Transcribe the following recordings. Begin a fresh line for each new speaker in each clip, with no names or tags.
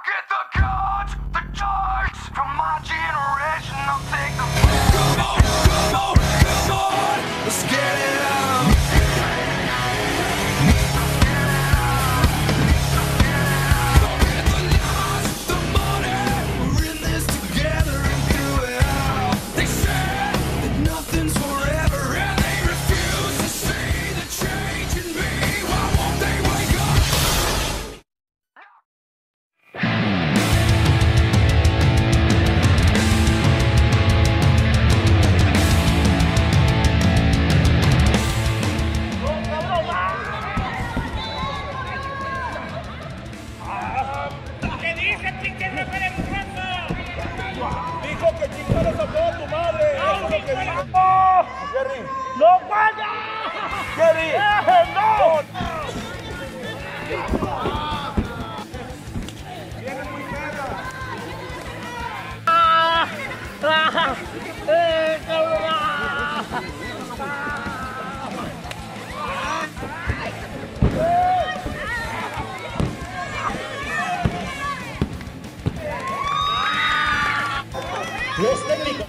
get the cards, the charts from my generation. I'll take the come on, come on, come on. Let's get it on. The money, we're in this together and do it all. They said that nothing's forever, and they refuse to see the change in me. Why won't they wake up?
¿Qué dice Pinche referenciando?
Dijo que chingaras a toda tu madre. Eso es lo que dijo. Jerry.
¡No vaya!
Jerry.
¡No!
Viene muy perra.
Los técnicos.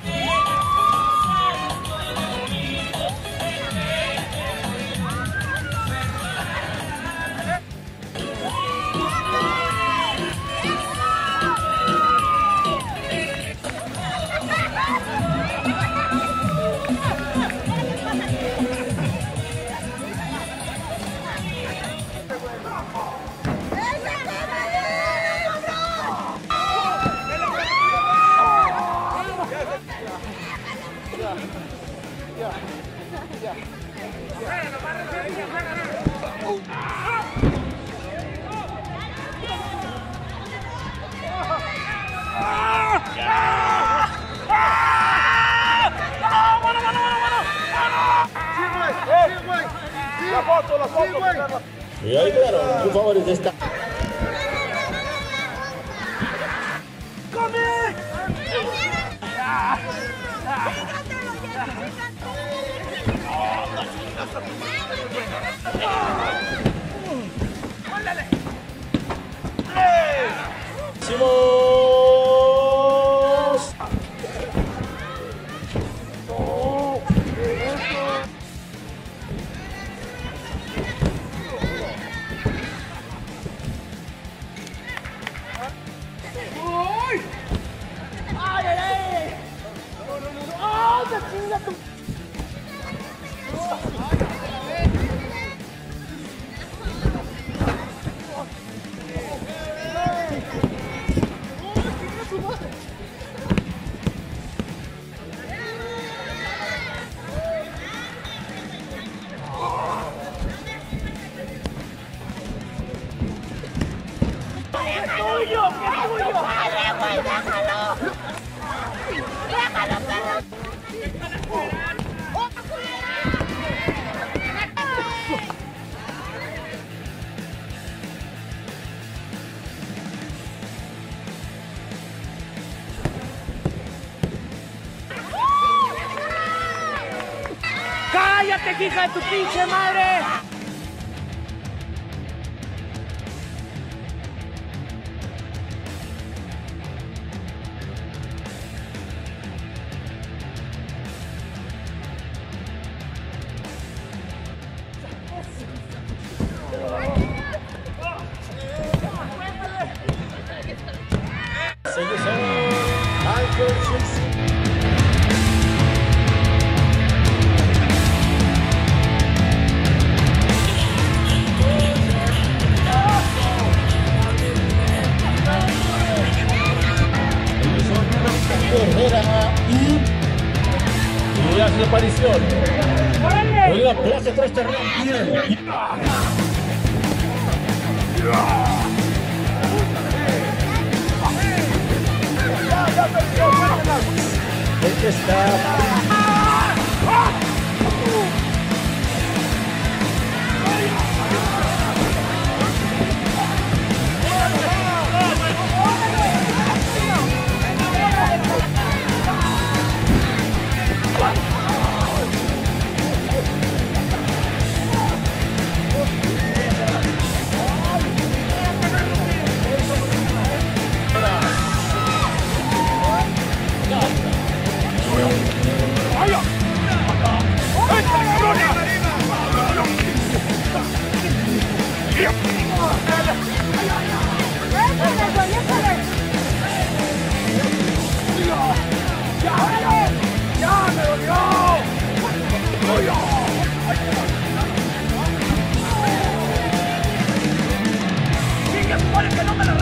La foto, güey.
Y ahí quedaron los favores de esta. ¡Hicimos!
¡Cállate, hija de tu pinche madre!
Ellos son Michael Jackson. Herrera y hace la aparición en la plaza tras terreno bien. El que está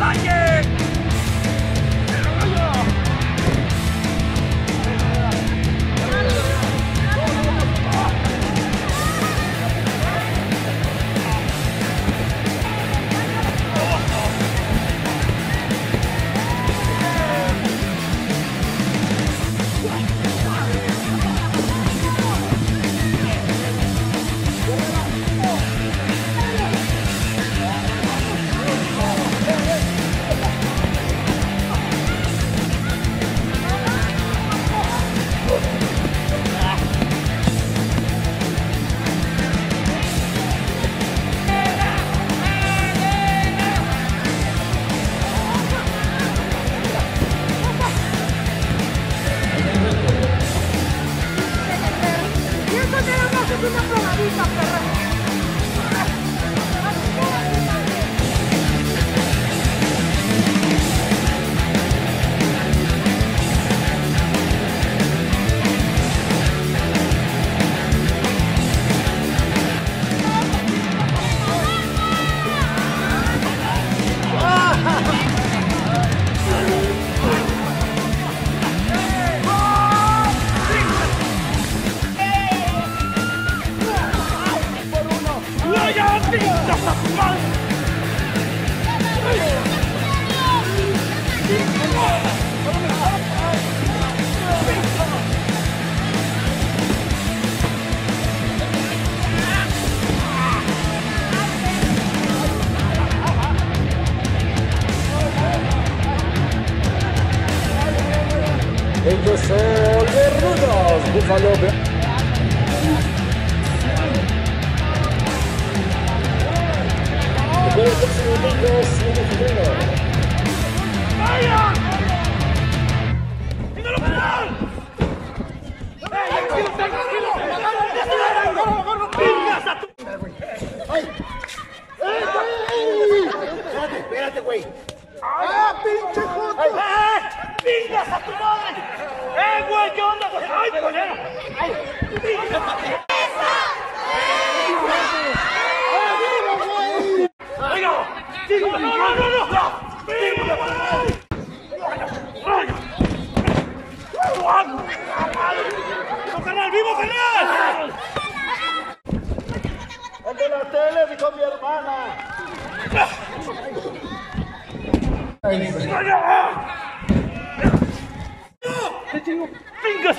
Ellos son los Rudos Buffalo. El próximo domingo, 7 de febrero.
¡Vaya! ¡Dígalo, penal! ¡Tranquilo! ¡Pingas a tu...
Espérate, güey.
¡Ah, pinche joto! ¡Pingas a tu madre! Güey, qué onda, güey! ¡Ay, colero! ¡Ay! ¡Vivo, canal!
El de la tele, dijo mi hermana.
¡Pingas!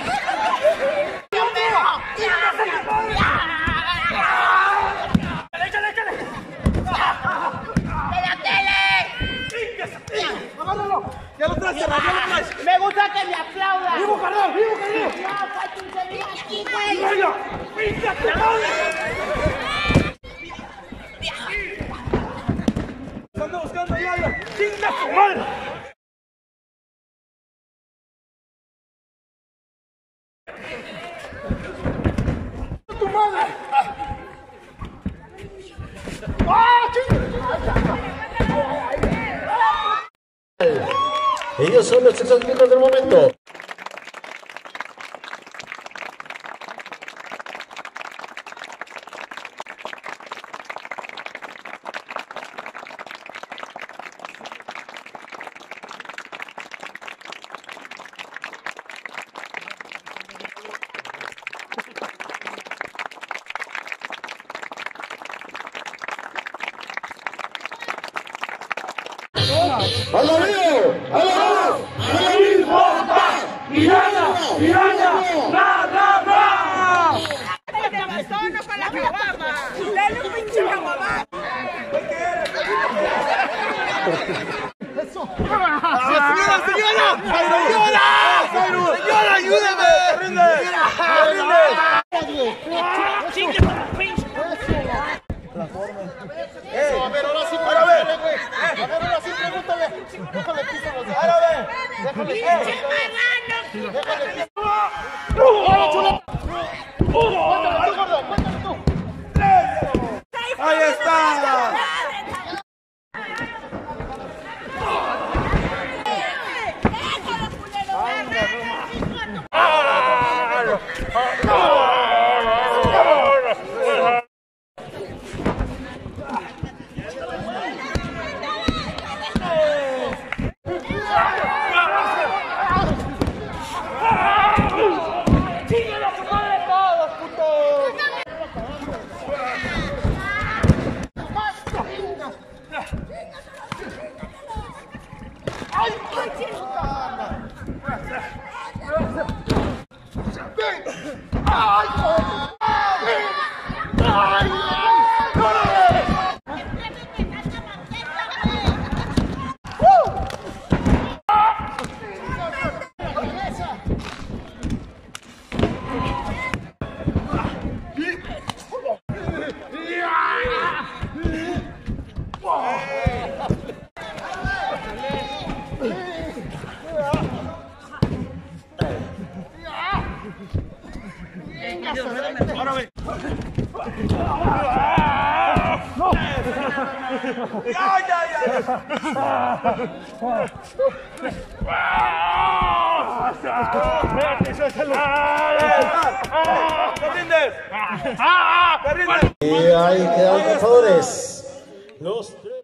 ¡Échale!
¡De la tele!
Agárralo. Ya lo traes, ya lo traes.
Me gusta que me aplaudan.
¡Vivo, carnal!
Ya, Patricia, ven aquí, güey.
¡Vaya! ¡Pingas a tu madre!
Anda buscando allá.
¡Pingas a tu madre!
¡Tu madre!
Ellos son los exóticos del momento. ¡Alabío! ¡Alabío! ¡Alabío!
¡Miranda! ¡Bla, bla, bla!
¡Cabezona para la caguama! ¡Dale un pinche caguama!
¡Señora, ayúdeme! ¡Rinde! A ver, ahora sí, pregúntale, güey. A ver, ahora sí, pregúntale. Déjale piso los dedos. Déjale piso. Déjale piso. Cuéntale tú. ¡Ahí está! Y ahí quedan los jugadores. Los tres.